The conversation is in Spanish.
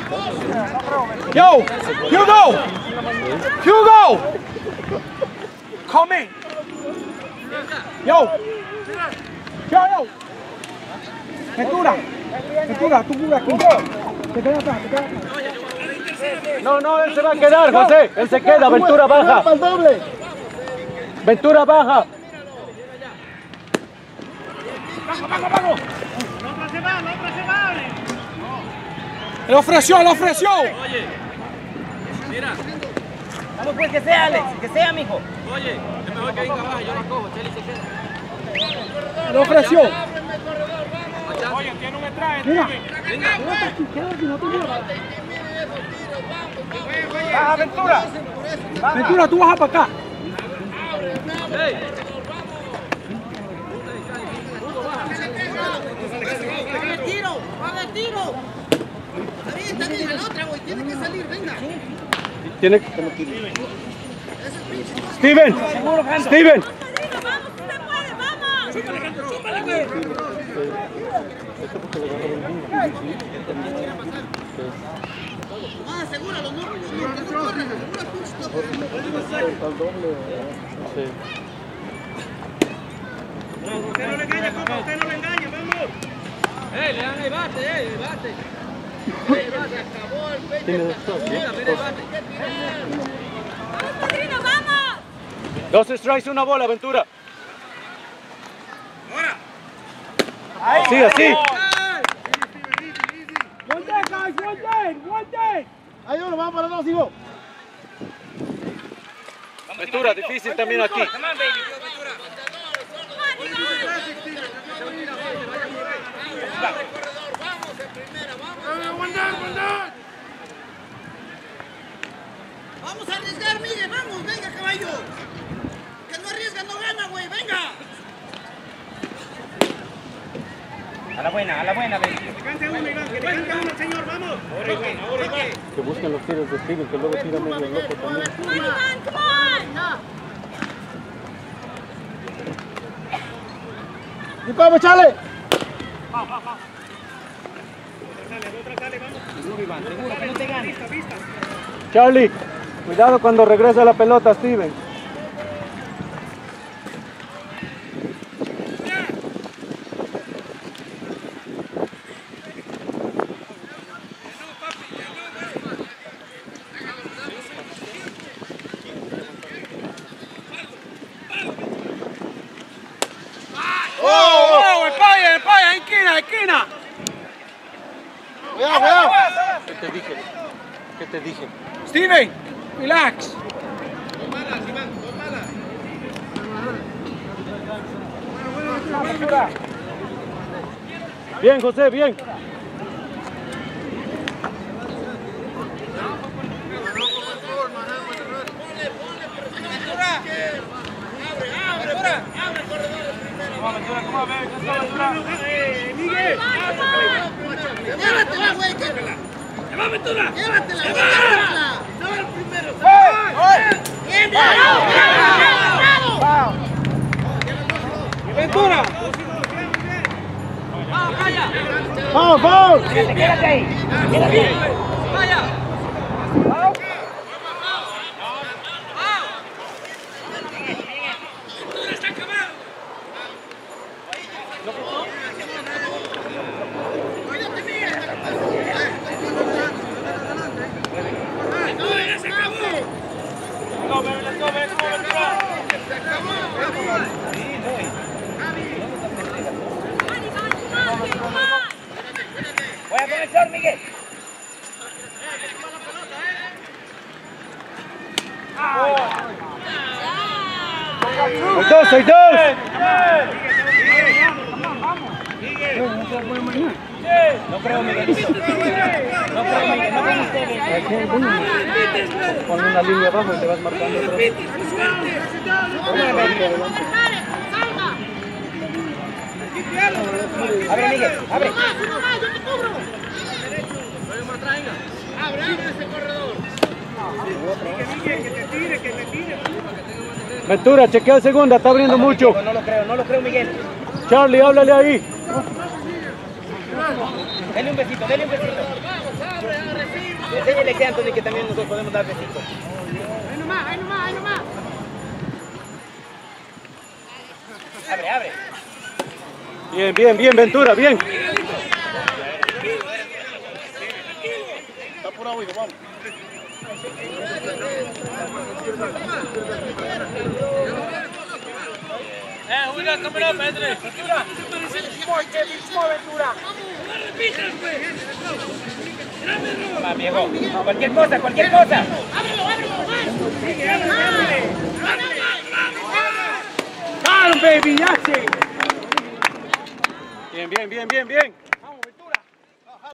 Yo, Hugo! Hugo! Come in. Yo. Yo. Ventura, tú cubres aquí. Te quedas atrás, No, él se va a quedar, José. Él se queda, Ventura baja. Ventura baja. Vamos. Le ofreció. Oye, mira. Vamos pues, que sea Alex, que sea, mijo. Oye, es mejor que venga abajo, yo la cojo, Cheli se queda. Le ofreció. Oye, tiene un entraje. Mira. Baja, Ventura. Ventura, tú bajas para acá. Hey. ¡Haga el tiro! Está bien, la otra, güey, tiene que salir, venga. Tiene que... Steven. Ah, asegúralo, no corran, Usted no le engaña, papá, usted no le engaña, vamos. Le dan el bate, el bate. Acabó el pecho. Mira el bate. ¡Vamos, padrino, vamos! 2 strikes, una bola, Ventura. Sí, así. One day, guys, one day. Ahí uno, vamos para dos, hijo. Ventura, difícil también aquí. Vamos en primera, vamos a arriesgar, Miguel, vamos, venga, caballo. Que no arriesga, no gana, güey, venga. A la buena, ven. Que le cante uno, Iván, que le cante uno, señor, vamos. Ahora Iván. Que busquen los tiros de Steven, que luego tira medio loco también. Come on, Iván, come on! No. ¿Y cómo, chale? Sale, vamos. Seguro que no te gane. Vista. Charlie, cuidado cuando regresa la pelota, Steven. Esquina. Cuidado. ¿Qué te dije? Steven, relax. Dos malas. Bien, José, bien. Abre corredor. Miguel. Llévatela, güey. ¡Va, Ventura! Llévatela. No el primero. Bien, Ventura. Vamos. Quédate ahí. ¡Vaya! Voy a comenzar, Miguel. Hay dos. No creo, Miguelito. No creo ustedes. Pon una línea abajo y te vas marcando. Abre, Miguel, abre. Uno más, yo te cubro. Abre ese corredor. Que te tire. Ventura, chequea segunda, está abriendo mucho. No lo creo, Miguel. Charlie, háblale ahí. Dele un besito, dele un besito. Enséñale que Anthony que también nosotros podemos dar besitos. Ahí nomás, ahí nomás, ahí nomás. Abre, abre. Bien, bien, bien, Ventura, bien. Está apurado, hijo, vamos. Julián, coming up, Anthony. Va, viejo. Cualquier cosa, cualquier cosa. Got him, baby, that's it. Bien, bien, bien, bien, bien.